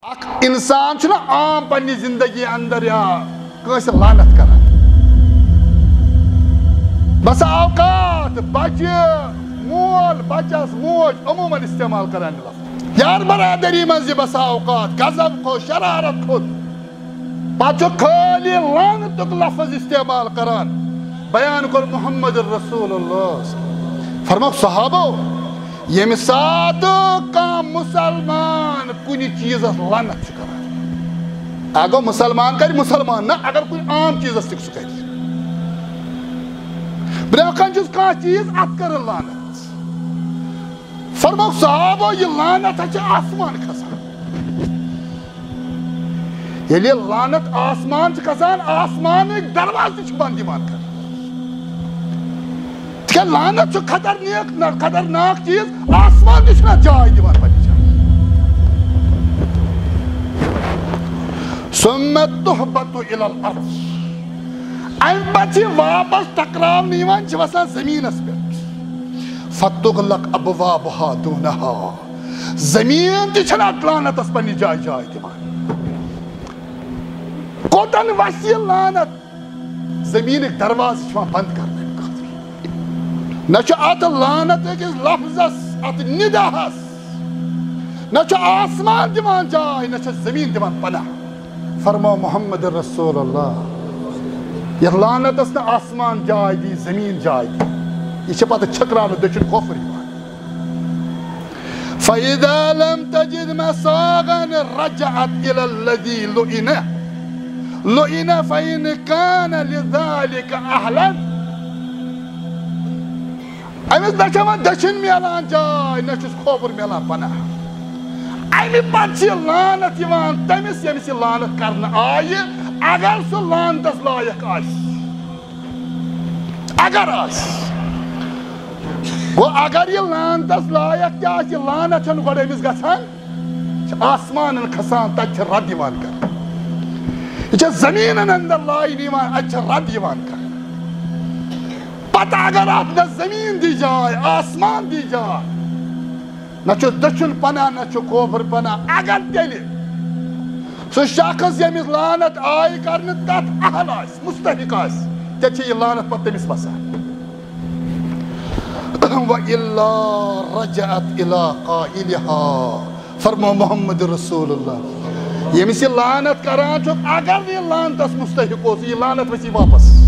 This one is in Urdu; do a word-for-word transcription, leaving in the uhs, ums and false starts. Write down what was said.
اخ انسان چھنا عام پنی زندگی اندر یا کس لعنت کران بس اوقات بچہ مول بچس موج عموماً استعمال کران لفظ یار برادری من بس اوقات غضب کھو شرارت کھوت پچھو خالی لعنتک لفظ استعمال کران بیان کر محمد رسول اللہ فرماؤ صحابو یم سات کام مسلمان کنی چیز لعنت کران اگر مسلمان کر مسلمان نہ اگر کوئی عام چیز تک سہ کر برکن چھ کھانا چیز ات کر لعنت فرماؤ صحابو یہ لعنت ہے آسمان کھسان یلی لعنت آسمان کھسان آسمان ایک دروازہ چھ بند یوان کر کہ لعنت چھ خطرناک خطرناک چیز آسمان تہ چھنا جائے دیوان پننہِ جایہِ ثم تہبط الى الارض امہ پتہٕ واپس ٹکراونہٕ یوان چھ وسان زمینس پٮ۪ٹھ فتغلق ابوابها دونها زمین تہ چھنا لعنتس پننہِ جایہِ جائے دیوان کوتن وسیع لعنت زمینک دروازٕ چھُ بند کرنہٕ نہ ات لعنت اکس لفظس ات نداہس نہ آسمان دیوان جائے نہ زمین دیوان پناہ فرماؤ محمد رسول اللہ یہ لعنتس نہ آسمان جائے دی زمین جائے دی یہ پتہ چھکرانے دچن کفر فَإِذَا لَمْ تَجِدْ مَسَاغًا رَجَعَتْ إِلَى الَّذِي لُئِنَ لُئِنَ فَإِنْ كَانَ لِذَلِكَ أَهْلًا امس نہ چھ دچن میلان جائے نہ چھس کھوفر میلان پناہ امہ پتہ چھ لعنت یوان تمس یمس یہ لعنت کرنہ آیہ اگر سہ لعنتس لائق آس اگر آس گو اگر یہ لعنتس لائق تہ آس یہ لعنت چھن گۄڈٕ امس گژھان آسمانن کھسان تتہ چھ رد یوان کر یہ چھ زمینن اندر لائن یوان اتہ چھ رد یوان کر پتہ اگر آپ نہ زمین دی جائے آسمان دی جائے نہ چھو دچن پناہ نہ چھو کھوفر پناہ اگر تیلی سو شخص یمس لعنت آئی کرنے تت اہل آس مستحق آس تے چھ یہ لعنت پتہ تمس بسان وَإِلَّا رَجَعَتْ إِلَىٰ قَائِلِهَا فرمو محمد رسول اللہ یمس یہ لعنت کران چھو اگر یہ لعنتس مستحق ہو یہ لعنت وسی واپس